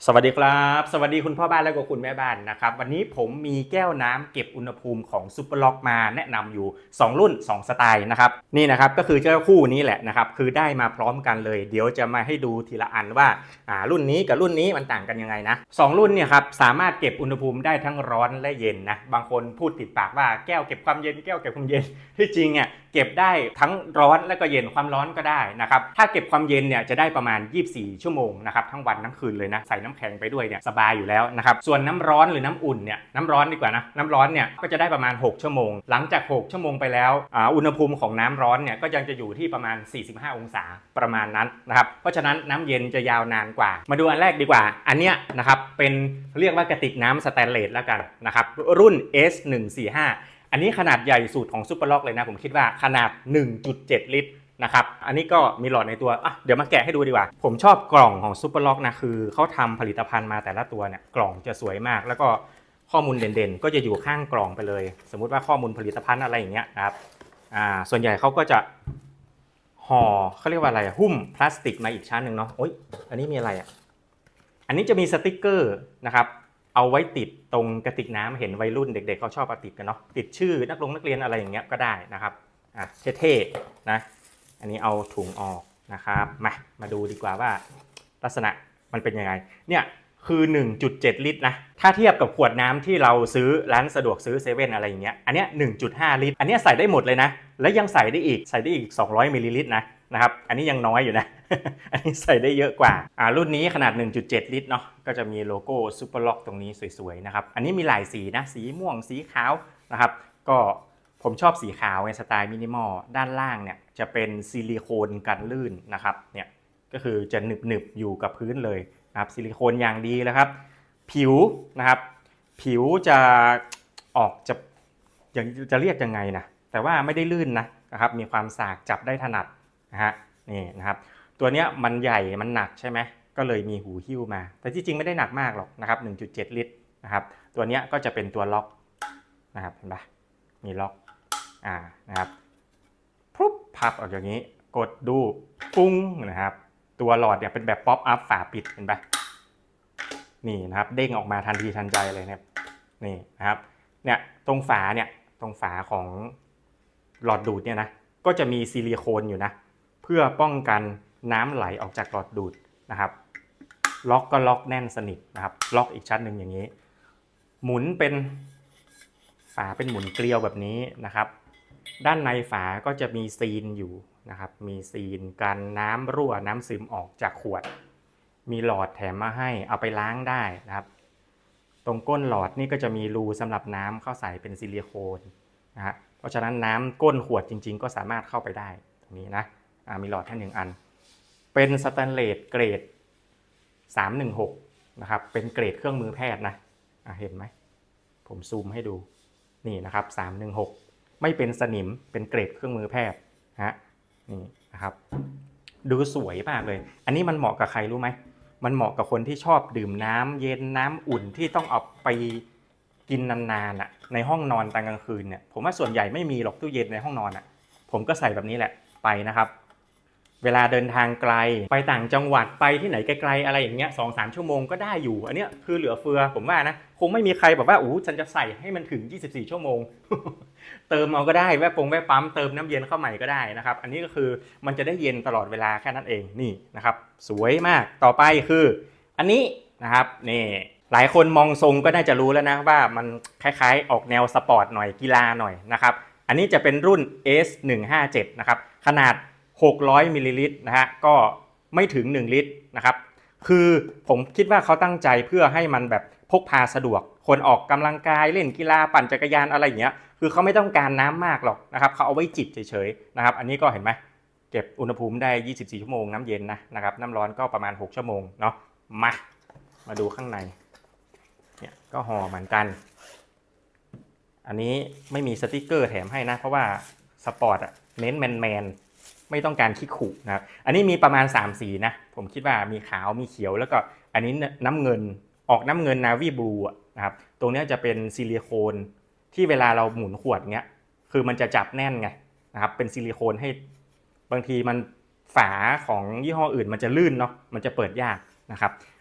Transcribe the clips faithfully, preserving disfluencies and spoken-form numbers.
สวัสดีครับสวัสดีคุณพ่อบ้านและก็คุณแม่บ้านนะครับวันนี้ผมมีแก้วน้ำเก็บอุณหภูมิของซุปเปอร์ล็อกมาแนะนำอยู่สองรุ่นสองสไตล์นะครับนี่นะครับก็คือเจ้าคู่นี้แหละนะครับคือได้มาพร้อมกันเลยเดี๋ยวจะมาให้ดูทีละอันว่าอ่ารุ่นนี้กับรุ่นนี้มันต่างกันยังไงนะสองรุ่นเนี่ยครับสามารถเก็บอุณหภูมิได้ทั้งร้อนและเย็นนะบางคนพูดติดปากว่าแก้วเก็บความเย็นแก้วเก็บความเย็นที่จริงอ่ะเก็บได้ทั้งร้อนและก็เย็นความร้อนก็ได้นะครับถ้าเก็บความเย็นเนี่ยจะได้ประมาณยี่สิบสี่ชั่วโมงนะครับทั้งวันทั้งคืนเลยนะใส่น้ำแข็งไปด้วยเนี่ยสบายอยู่แล้วนะครับส่วนน้ำร้อนหรือน้ำอุ่นเนี่ยน้ำร้อนดีกว่านะน้ำร้อนเนี่ยก็จะได้ประมาณหกชั่วโมงหลังจากหกชั่วโมงไปแล้วอ่าอุณหภูมิของน้ำร้อนเนี่ยก็ยังจะอยู่ที่ประมาณสี่สิบห้าองศาประมาณนั้นนะครับเพราะฉะนั้นน้ำเย็นจะยาวนานกว่ามาดูอันแรกดีกว่าอันเนี้ยนะครับเป็นเรียกว่ากระติกน้ำสแตนเลสแล้วกันนะครับรุ่น เอส หนึ่งสี่ห้าอันนี้ขนาดใหญ่สุดของซุปเปอร์ล็อกเลยนะผมคิดว่าขนาด หนึ่งจุดเจ็ด ลิตรนะครับอันนี้ก็มีหลอดในตัวอ่ะเดี๋ยวมาแกะให้ดูดีกว่าผมชอบกล่องของซุปเปอร์ล็อกนะคือเขาทำผลิตภัณฑ์มาแต่ละตัวเนี่ยกล่องจะสวยมากแล้วก็ข้อมูลเด่นๆก็จะอยู่ข้างกล่องไปเลยสมมุติว่าข้อมูลผลิตภัณฑ์อะไรอย่างเงี้ยนะครับอ่าส่วนใหญ่เขาก็จะห่อเขาเรียกว่าอะไรหุ้มพลาสติกมาอีกชั้นหนึ่งเนาะโอ๊ยอันนี้มีอะไรอ่ะอันนี้จะมีสติกเกอร์นะครับเอาไว้ติดตรงกระติกน้ำเห็นวัยรุ่นเด็กๆเขาชอบเอาติดกันเนาะติดชื่อนักลงนักเรียนอะไรอย่างเงี้ยก็ได้นะครับอ่ะเท่ๆนะอันนี้เอาถุงออกนะครับมามาดูดีกว่าว่าลักษณะมันเป็นยังไงเนี่ยคือ หนึ่งจุดเจ็ด ลิตรนะถ้าเทียบกับขวดน้ำที่เราซื้อร้านสะดวกซื้อเซเว่นอะไรอย่างเงี้ยอันเนี้ย หนึ่งจุดห้า ลิตรอันเนี้ยใส่ได้หมดเลยนะและยังใส่ได้อีกใส่ได้อีกสองร้อยมิลลิลิตรนะนะครับอันนี้ยังน้อยอยู่นะ อันนี้ใส่ได้เยอะกว่าอ่ารุ่นนี้ขนาด หนึ่งจุดเจ็ด ลิตรเนาะก็จะมีโลโก้ซุปเปอร์ล็อกตรงนี้สวยๆนะครับอันนี้มีหลายสีนะสีม่วงสีขาวนะครับก็ผมชอบสีขาวในสไตล์มินิมอลด้านล่างเนี่ยจะเป็นซิลิโคนกันลื่นนะครับเนี่ยก็คือจะหนึบๆอยู่กับพื้นเลยนะครับซิลิโคนอย่างดีแล้วครับผิวนะครับผิวจะออกจะอย่างจะเรียกยังไงนะแต่ว่าไม่ได้ลื่นนะนะครับมีความสากจับได้ถนัดนะฮะนี่นะครับตัวเนี้ยมันใหญ่มันหนักใช่ไหมก็เลยมีหูหิ้วมาแต่ที่จริงไม่ได้หนักมากหรอกนะครับ หนึ่งจุดเจ็ด ลิตรนะครับตัวเนี้ยก็จะเป็นตัวล็อกนะครับเห็นปะมีล็อกอ่านะครับปุ๊บพับออกอย่างนี้กดดูปุ้งนะครับตัวหลอดเนี่ยเป็นแบบป๊อปอัพฝาปิดเห็นปะนี่นะครับเด้งออกมาทันทีทันใจเลยนะครับนี่นะครับเนี่ยตรงฝาเนี่ยตรงฝาของหลอดดูดเนี่ยนะก็จะมีซิลิโคนอยู่นะเพื่อป้องกันน้ำไหลออกจากหลอดดูดนะครับล็อกก็ล็อกแน่นสนิทนะครับล็อกอีกชั้นหนึ่งอย่างนี้หมุนเป็นฝาเป็นหมุนเกลียวแบบนี้นะครับด้านในฝาก็จะมีซีนอยู่นะครับมีซีนกันน้ำรั่วน้ำซึมออกจากขวดมีหลอดแถมมาให้เอาไปล้างได้นะครับตรงก้นหลอดนี่ก็จะมีรูสำหรับน้ำเข้าใส่เป็นซิลิโคนนะฮะเพราะฉะนั้นน้ำก้นขวดจริงๆก็สามารถเข้าไปได้ตรงนี้นะมีหลอดแค่หนึ่งอันเป็นสแตนเลสเกรดสามหนึ่งหกนะครับเป็นเกรดเครื่องมือแพทย์นะเห็นไหมผมซูมให้ดูนี่นะครับสามหนึ่งหกไม่เป็นสนิมเป็นเกรดเครื่องมือแพทย์ฮะนี่นะครับดูสวยมากเลยอันนี้มันเหมาะกับใครรู้ไหมมันเหมาะกับคนที่ชอบดื่มน้ำเย็นน้ำอุ่นที่ต้องเอาไปกินนานๆอ่ะในห้องนอนตอนกลางคืนเนี่ยผมว่าส่วนใหญ่ไม่มีหรอกตู้เย็นในห้องนอนอ่ะผมก็ใส่แบบนี้แหละไปนะครับเวลาเดินทางไกลไปต่างจังหวัดไปที่ไหนไกลๆอะไรอย่างเงี้ย สองถึงสาม ชั่วโมงก็ได้อยู่อันเนี้ยคือเหลือเฟือผมว่านะคงไม่มีใครแบบว่าอู้ฉันจะใส่ให้มันถึงยี่สิบสี่ชั่วโมง เติมเอาก็ได้แวะปงแวะปั๊มเติมน้ำเย็นเข้าใหม่ก็ได้นะครับอันนี้ก็คือมันจะได้เย็นตลอดเวลาแค่นั้นเองนี่นะครับสวยมากต่อไปคืออันนี้นะครับนี่หลายคนมองทรงก็น่าจะรู้แล้วนะว่ามันคล้ายๆออกแนวสปอร์ตหน่อยกีฬาหน่อยนะครับอันนี้จะเป็นรุ่น เอส หนึ่งห้าเจ็ด นะครับขนาดหกร้อยมิลลิลิตรนะฮะก็ไม่ถึงหนึ่งลิตรนะครับคือผมคิดว่าเขาตั้งใจเพื่อให้มันแบบพกพาสะดวกคนออกกำลังกายเล่นกีฬาปั่นจักรยานอะไรอย่างเงี้ยคือเขาไม่ต้องการน้ำมากหรอกนะครับเขาเอาไว้จิบเฉยๆนะครับอันนี้ก็เห็นไหมเก็บอุณหภูมิได้ยี่สิบสี่ชั่วโมงน้ำเย็นนะนะครับน้ำร้อนก็ประมาณหกชั่วโมงเนาะมามาดูข้างในเนี่ยก็ห่อเหมือนกันอันนี้ไม่มีสติกเกอร์แถมให้นะเพราะว่าสปอร์ตอะเน้นแมนแมนไม่ต้องการขี้ขู่นะครับอันนี้มีประมาณสามสีนะผมคิดว่ามีขาวมีเขียวแล้วก็อันนี้น้ำเงินออกน้ำเงินนาวีบลูนะครับตรงนี้จะเป็นซิลิโคนที่เวลาเราหมุนขวดเงี้ยคือมันจะจับแน่นไงนะครับเป็นซิลิโคนให้บางทีมันฝาของยี่ห้ออื่นมันจะลื่นเนาะมันจะเปิดยากนะครับ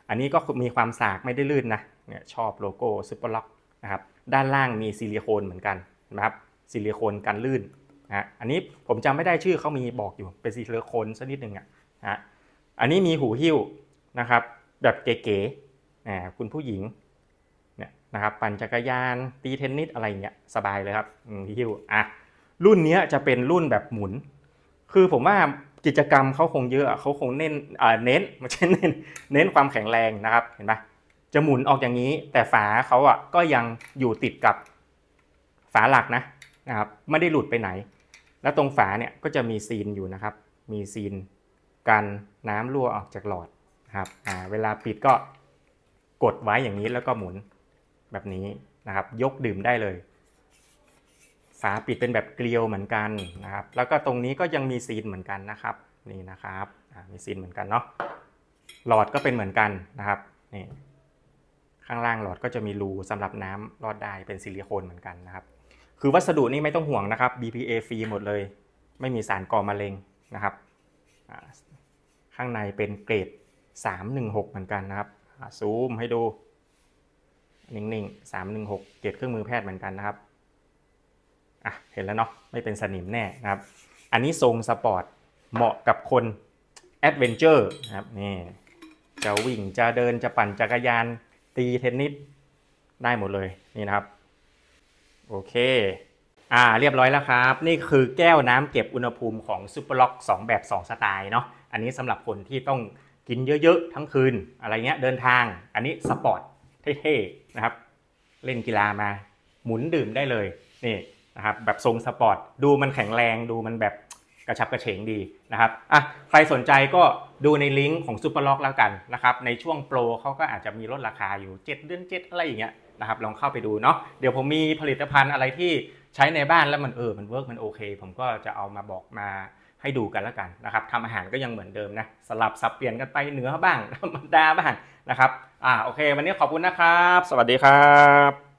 อันนี้ก็มีความสากไม่ได้ลื่นนะเนี่ยชอบโลโก้ซุปเปอร์ล็อกนะครับด้านล่างมีซิลิโคนเหมือนกันนะครับซิลิโคนกันลื่นนะอันนี้ผมจำไม่ได้ชื่อเขามีบอกอยู่เป็นซิลิโคนสักนิดนึงอ่ะนะอันนี้มีหูหิ้วนะครับแบบเก๋ๆอ่าคุณผู้หญิงเนี่ยนะครับปั่นจักรยานตีเทนนิสอะไรเงี้ยสบายเลยครับหิ้วอ่ะรุ่นนี้จะเป็นรุ่นแบบหมุนคือผมว่ากิจกรรมเขาคงเยอะเขาคงเน้นอ่าเน้นไม่ใช่เน้นเน้นความแข็งแรงนะครับเห็นปะจะหมุนออกอย่างนี้แต่ฝาเขาอ่ะก็ยังอยู่ติดกับฝาหลักนะนะครับไม่ได้หลุดไปไหนแล้วตรงฝาเนี่ยก็จะมีซีนอยู่นะครับมีซีนกันน้ำรั่วออกจากหลอดนะครับอ่าเวลาปิดก็กดไว้อย่างนี้แล้วก็หมุนแบบนี้นะครับยกดื่มได้เลยฝาปิดเป็นแบบเกลียวเหมือนกันนะครับแล้วก็ตรงนี้ก็ยังมีซีนเหมือนกันนะครับนี่นะครับมีซีนเหมือนกันเนาะหลอดก็เป็นเหมือนกันนะครับนี่ข้างล่างหลอดก็จะมีรูสำหรับน้ำรอดได้เป็นซิลิโคนเหมือนกันนะครับคือวัสดุนี่ไม่ต้องห่วงนะครับ บี พี เอ ฟรีหมดเลยไม่มีสารก่อมะเร็งนะครับข้างในเป็นเกรดสามหนึ่งหกเหมือนกันนะครับซูมให้ดูนิ่งๆสามหนึ่งหกเกรดเครื่องมือแพทย์เหมือนกันนะครับอ่ะเห็นแล้วเนาะไม่เป็นสนิมแน่นะครับอันนี้ทรงสปอร์ตเหมาะกับคนแอดเวนเจอร์นะครับนี่จะวิ่งจะเดินจะปั่นจักรยานตีเทนนิสได้หมดเลยนี่นะครับโอเคอ่าเรียบร้อยแล้วครับนี่คือแก้วน้ำเก็บอุณหภูมิของซุปเปอร์ล็อกสองแบบสองสไตล์เนาะอันนี้สำหรับคนที่ต้องกินเยอะๆทั้งคืนอะไรเงี้ยเดินทางอันนี้สปอร์ตเท่ๆนะครับเล่นกีฬามาหมุนดื่มได้เลยนี่นะครับแบบทรงสปอร์ตดูมันแข็งแรงดูมันแบบกระชับกระเฉงดีนะครับอ่ะใครสนใจก็ดูในลิงก์ของซุปเปอร์ล็อกแล้วกันนะครับในช่วงโปรเขาก็อาจจะมีลดราคาอยู่เจ็ดเดือนเจ็ดอะไรอย่างเงี้ยนะครับลองเข้าไปดูเนาะเดี๋ยวผมมีผลิตภัณฑ์อะไรที่ใช้ในบ้านแล้วมันเออมันเวิร์กมันโอเคผมก็จะเอามาบอกมาให้ดูกันแล้วกันนะครับทำอาหารก็ยังเหมือนเดิมนะสลับสับเปลี่ยนกันไปเหนือบ้างธรรมดาบ้างนะครับอ่าโอเควันนี้ขอบคุณนะครับสวัสดีครับ